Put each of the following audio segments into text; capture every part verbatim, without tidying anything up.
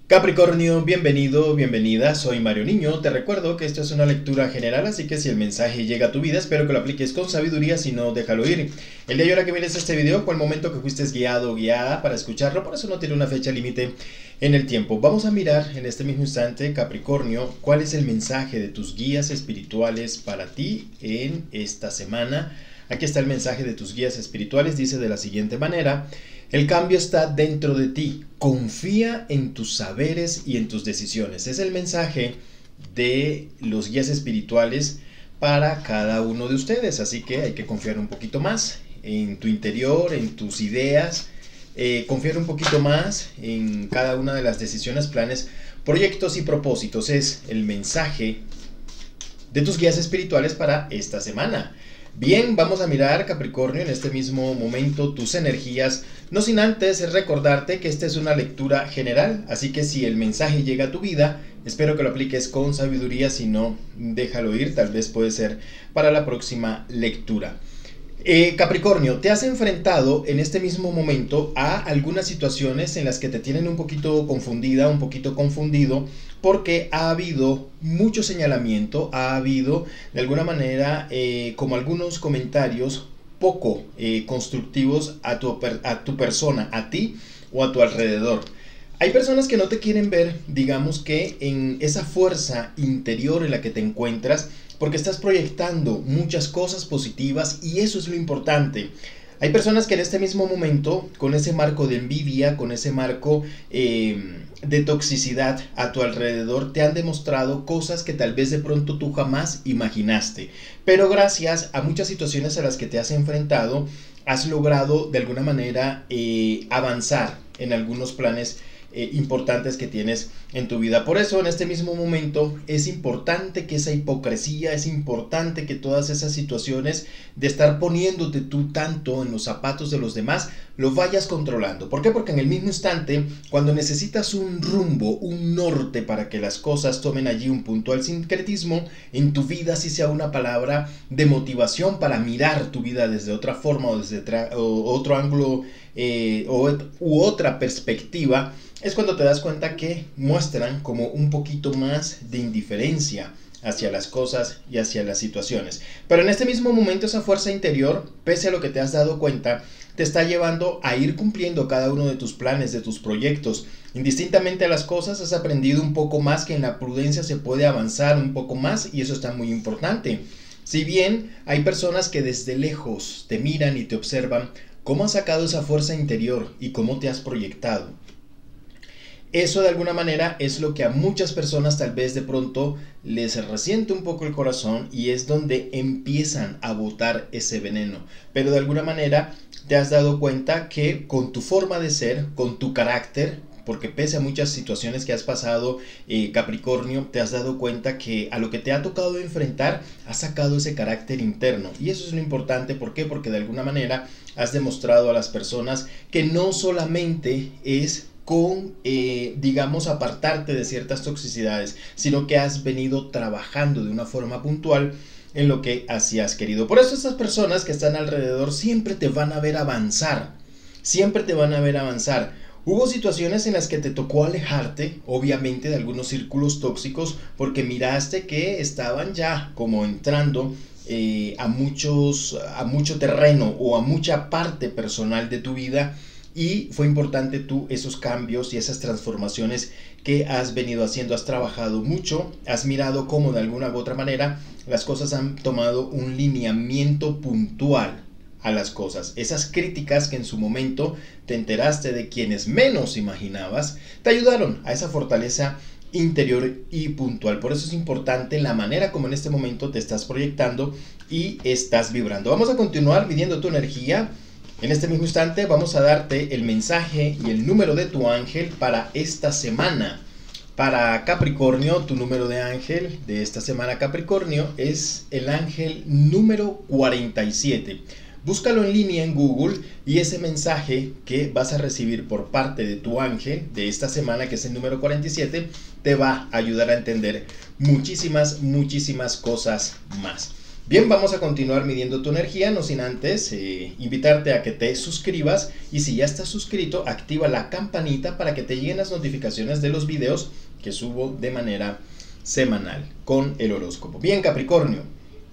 Capricornio, bienvenido, bienvenida, soy Mario Niño. Te recuerdo que esto es una lectura general, así que si el mensaje llega a tu vida, espero que lo apliques con sabiduría, si no, déjalo ir. El día y hora que mires este video fue el momento que fuiste guiado o guiada para escucharlo, por eso no tiene una fecha límite en el tiempo. Vamos a mirar en este mismo instante, Capricornio, cuál es el mensaje de tus guías espirituales para ti en esta semana. Aquí está el mensaje de tus guías espirituales, dice de la siguiente manera: el cambio está dentro de ti, confía en tus saberes y en tus decisiones. Es el mensaje de los guías espirituales para cada uno de ustedes, así que hay que confiar un poquito más en tu interior, en tus ideas, eh, confiar un poquito más en cada una de las decisiones, planes, proyectos y propósitos. Es el mensaje de tus guías espirituales para esta semana. Bien, vamos a mirar, Capricornio, en este mismo momento tus energías, no sin antes recordarte que esta es una lectura general, así que si el mensaje llega a tu vida, espero que lo apliques con sabiduría, si no, déjalo ir, tal vez puede ser para la próxima lectura. Eh, Capricornio, te has enfrentado en este mismo momento a algunas situaciones en las que te tienen un poquito confundida, un poquito confundido, porque ha habido mucho señalamiento, ha habido de alguna manera eh, como algunos comentarios poco eh, constructivos a tu, a tu persona, a ti o a tu alrededor. Hay personas que no te quieren ver, digamos que en esa fuerza interior en la que te encuentras, porque estás proyectando muchas cosas positivas y eso es lo importante. Hay personas que en este mismo momento, con ese marco de envidia, con ese marco eh, de toxicidad a tu alrededor, te han demostrado cosas que tal vez de pronto tú jamás imaginaste. Pero gracias a muchas situaciones a las que te has enfrentado, has logrado de alguna manera eh, avanzar en algunos planes Eh, importantes que tienes en tu vida. Por eso en este mismo momento es importante que esa hipocresía, es importante que todas esas situaciones de estar poniéndote tú tanto en los zapatos de los demás, lo vayas controlando. ¿Por qué? Porque en el mismo instante, cuando necesitas un rumbo, un norte para que las cosas tomen allí un puntual sincretismo en tu vida, si sea una palabra de motivación para mirar tu vida desde otra forma o desde o otro ángulo eh, o, u otra perspectiva, es cuando te das cuenta que muestran como un poquito más de indiferencia hacia las cosas y hacia las situaciones. Pero en este mismo momento esa fuerza interior, pese a lo que te has dado cuenta, te está llevando a ir cumpliendo cada uno de tus planes, de tus proyectos. Indistintamente a las cosas, has aprendido un poco más que en la prudencia se puede avanzar un poco más y eso está muy importante. Si bien hay personas que desde lejos te miran y te observan, ¿cómo has sacado esa fuerza interior y cómo te has proyectado? Eso de alguna manera es lo que a muchas personas tal vez de pronto les resiente un poco el corazón y es donde empiezan a botar ese veneno. Pero de alguna manera te has dado cuenta que con tu forma de ser, con tu carácter, porque pese a muchas situaciones que has pasado, eh, Capricornio, te has dado cuenta que a lo que te ha tocado enfrentar, has sacado ese carácter interno. Y eso es lo importante, ¿por qué? Porque de alguna manera has demostrado a las personas que no solamente es con, eh, digamos, apartarte de ciertas toxicidades, sino que has venido trabajando de una forma puntual en lo que así has querido. Por eso estas personas que están alrededor siempre te van a ver avanzar, siempre te van a ver avanzar. Hubo situaciones en las que te tocó alejarte, obviamente, de algunos círculos tóxicos, porque miraste que estaban ya como entrando eh, a, muchos, a mucho terreno o a mucha parte personal de tu vida. Y fue importante tú esos cambios y esas transformaciones que has venido haciendo, has trabajado mucho, has mirado cómo de alguna u otra manera las cosas han tomado un lineamiento puntual a las cosas. Esas críticas que en su momento te enteraste de quienes menos imaginabas, te ayudaron a esa fortaleza interior y puntual. Por eso es importante la manera como en este momento te estás proyectando y estás vibrando. Vamos a continuar midiendo tu energía. En este mismo instante vamos a darte el mensaje y el número de tu ángel para esta semana. Para Capricornio, tu número de ángel de esta semana, Capricornio, es el ángel número cuarenta y siete. Búscalo en línea en Google y ese mensaje que vas a recibir por parte de tu ángel de esta semana, que es el número cuarenta y siete, te va a ayudar a entender muchísimas, muchísimas cosas más. Bien, vamos a continuar midiendo tu energía, no sin antes eh, invitarte a que te suscribas, y si ya estás suscrito, activa la campanita para que te lleguen las notificaciones de los videos que subo de manera semanal con el horóscopo. Bien, Capricornio,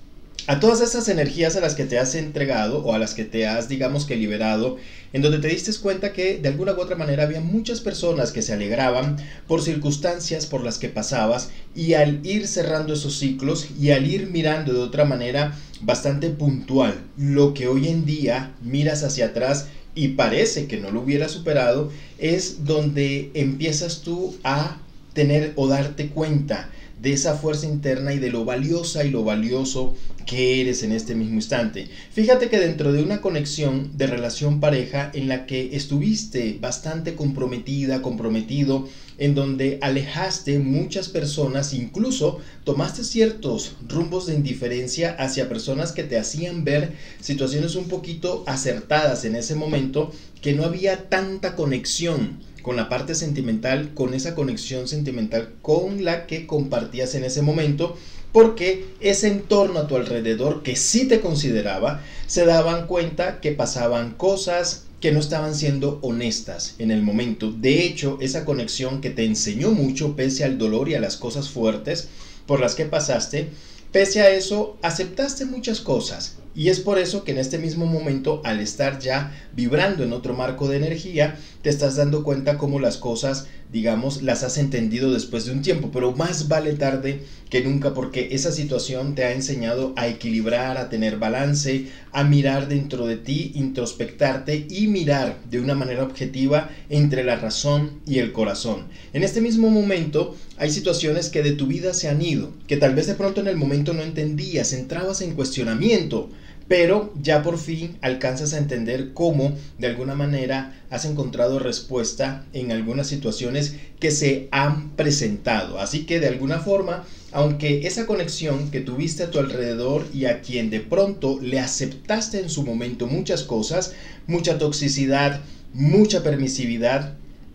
a todas esas energías a las que te has entregado o a las que te has, digamos que liberado, en donde te diste cuenta que de alguna u otra manera había muchas personas que se alegraban por circunstancias por las que pasabas, y al ir cerrando esos ciclos y al ir mirando de otra manera bastante puntual lo que hoy en día miras hacia atrás y parece que no lo hubieras superado, es donde empiezas tú a tener o darte cuenta de esa fuerza interna y de lo valiosa y lo valioso que eres en este mismo instante. Fíjate que dentro de una conexión de relación pareja en la que estuviste bastante comprometida, comprometido, en donde alejaste muchas personas, incluso tomaste ciertos rumbos de indiferencia hacia personas que te hacían ver situaciones un poquito acertadas en ese momento, que no había tanta conexión con la parte sentimental, con esa conexión sentimental con la que compartías en ese momento, porque ese entorno a tu alrededor que sí te consideraba, se daban cuenta que pasaban cosas que no estaban siendo honestas en el momento. De hecho, esa conexión que te enseñó mucho, pese al dolor y a las cosas fuertes por las que pasaste, pese a eso, aceptaste muchas cosas. Y es por eso que en este mismo momento, al estar ya vibrando en otro marco de energía, te estás dando cuenta cómo las cosas, digamos, las has entendido después de un tiempo. Pero más vale tarde que nunca, porque esa situación te ha enseñado a equilibrar, a tener balance, a mirar dentro de ti, introspectarte y mirar de una manera objetiva entre la razón y el corazón. En este mismo momento hay situaciones que de tu vida se han ido, que tal vez de pronto en el momento no entendías, entrabas en cuestionamiento, pero ya por fin alcanzas a entender cómo de alguna manera has encontrado respuesta en algunas situaciones que se han presentado. Así que de alguna forma, aunque esa conexión que tuviste a tu alrededor y a quien de pronto le aceptaste en su momento muchas cosas, mucha toxicidad, mucha permisividad,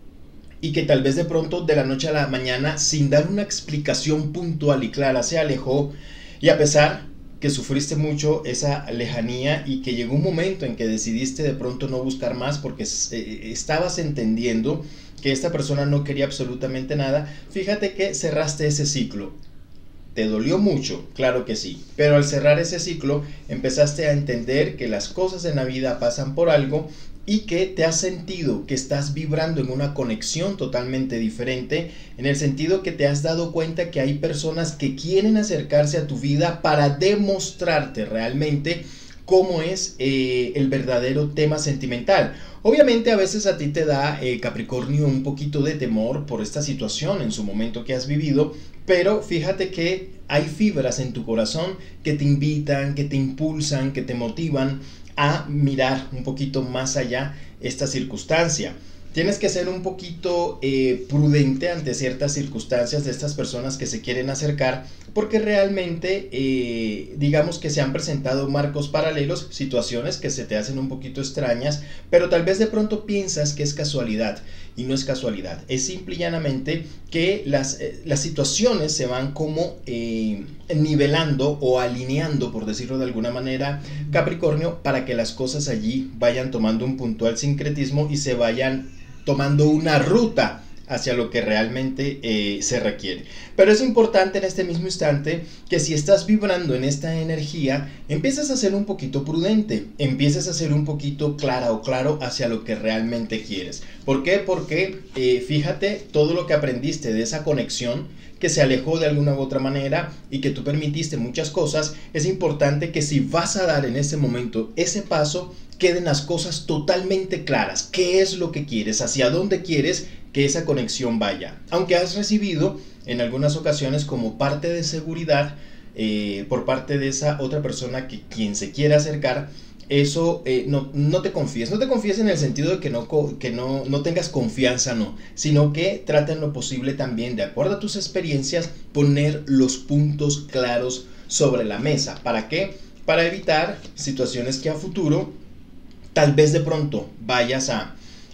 y que tal vez de pronto de la noche a la mañana, sin dar una explicación puntual y clara, se alejó, y a pesar que sufriste mucho esa lejanía y que llegó un momento en que decidiste de pronto no buscar más porque eh, estabas entendiendo que esta persona no quería absolutamente nada, fíjate que cerraste ese ciclo. ¿Te dolió mucho? Claro que sí, pero al cerrar ese ciclo empezaste a entender que las cosas en la vida pasan por algo, y que te has sentido que estás vibrando en una conexión totalmente diferente, en el sentido que te has dado cuenta que hay personas que quieren acercarse a tu vida para demostrarte realmente cómo es eh, el verdadero tema sentimental. Obviamente a veces a ti te da, eh, Capricornio, un poquito de temor por esta situación en su momento que has vivido, pero fíjate que hay fibras en tu corazón que te invitan, que te impulsan, que te motivan a mirar un poquito más allá esta circunstancia. Tienes que ser un poquito eh, prudente ante ciertas circunstancias de estas personas que se quieren acercar, porque realmente eh, digamos que se han presentado marcos paralelos, situaciones que se te hacen un poquito extrañas, pero tal vez de pronto piensas que es casualidad, y no es casualidad, es simple y llanamente que las, eh, las situaciones se van como eh, nivelando o alineando, por decirlo de alguna manera, Capricornio, para que las cosas allí vayan tomando un puntual sincretismo y se vayan tomando una ruta hacia lo que realmente eh, se requiere. Pero es importante en este mismo instante que si estás vibrando en esta energía, empieces a ser un poquito prudente, empieces a ser un poquito clara o claro hacia lo que realmente quieres. ¿Por qué? Porque eh, fíjate todo lo que aprendiste de esa conexión que se alejó de alguna u otra manera y que tú permitiste muchas cosas. Es importante que si vas a dar en ese momento ese paso, queden las cosas totalmente claras. ¿Qué es lo que quieres? ¿Hacia dónde quieres que esa conexión vaya? Aunque has recibido en algunas ocasiones como parte de seguridad eh, por parte de esa otra persona que quien se quiere acercar, eso eh, no, no te confíes, no te confíes en el sentido de que, no, que no, no tengas confianza, no, sino que trata en lo posible también, de acuerdo a tus experiencias, poner los puntos claros sobre la mesa. ¿Para qué? Para evitar situaciones que a futuro tal vez de pronto vayas a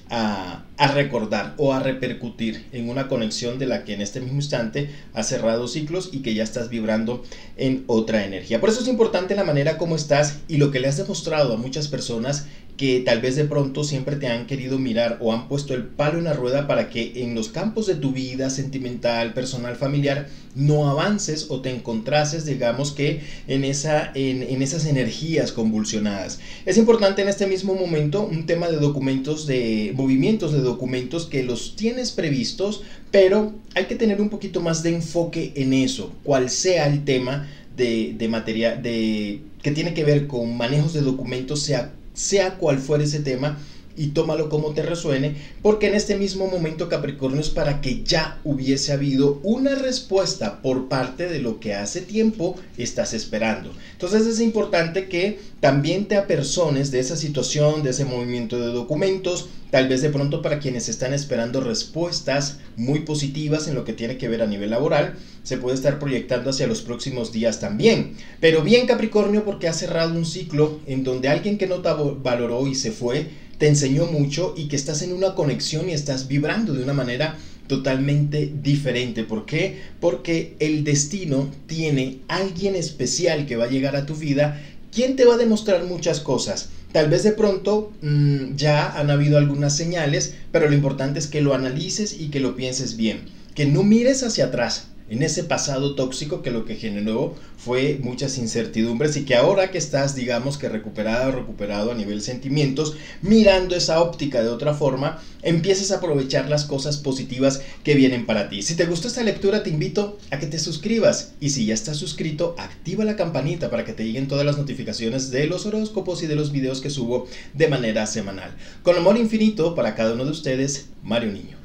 a, a recordar o a repercutir en una conexión de la que en este mismo instante has cerrado ciclos y que ya estás vibrando en otra energía. Por eso es importante la manera como estás y lo que le has demostrado a muchas personas que tal vez de pronto siempre te han querido mirar o han puesto el palo en la rueda para que en los campos de tu vida sentimental, personal, familiar, no avances o te encontrases, digamos que en, esa, en, en esas energías convulsionadas. Es importante en este mismo momento un tema de documentos, de movimientos de documentos que los tienes previstos, pero hay que tener un poquito más de enfoque en eso, cual sea el tema de, de material de, que tiene que ver con manejos de documentos, sea sea cual fuera ese tema, y tómalo como te resuene, porque en este mismo momento, Capricornio, es para que ya hubiese habido una respuesta por parte de lo que hace tiempo estás esperando. Entonces es importante que también te apersones de esa situación, de ese movimiento de documentos, tal vez de pronto para quienes están esperando respuestas muy positivas en lo que tiene que ver a nivel laboral, se puede estar proyectando hacia los próximos días también. Pero bien, Capricornio, porque has cerrado un ciclo en donde alguien que no te valoró y se fue, te enseñó mucho y que estás en una conexión y estás vibrando de una manera totalmente diferente. ¿Por qué? Porque el destino tiene alguien especial que va a llegar a tu vida, quien te va a demostrar muchas cosas. Tal vez de pronto mmm, ya han habido algunas señales, pero lo importante es que lo analices y que lo pienses bien. Que no mires hacia atrás en ese pasado tóxico que lo que generó fue muchas incertidumbres, y que ahora que estás, digamos que recuperado, recuperado a nivel sentimientos, mirando esa óptica de otra forma, empieces a aprovechar las cosas positivas que vienen para ti. Si te gustó esta lectura, te invito a que te suscribas, y si ya estás suscrito, activa la campanita para que te lleguen todas las notificaciones de los horóscopos y de los videos que subo de manera semanal. Con amor infinito para cada uno de ustedes, Mario Niño.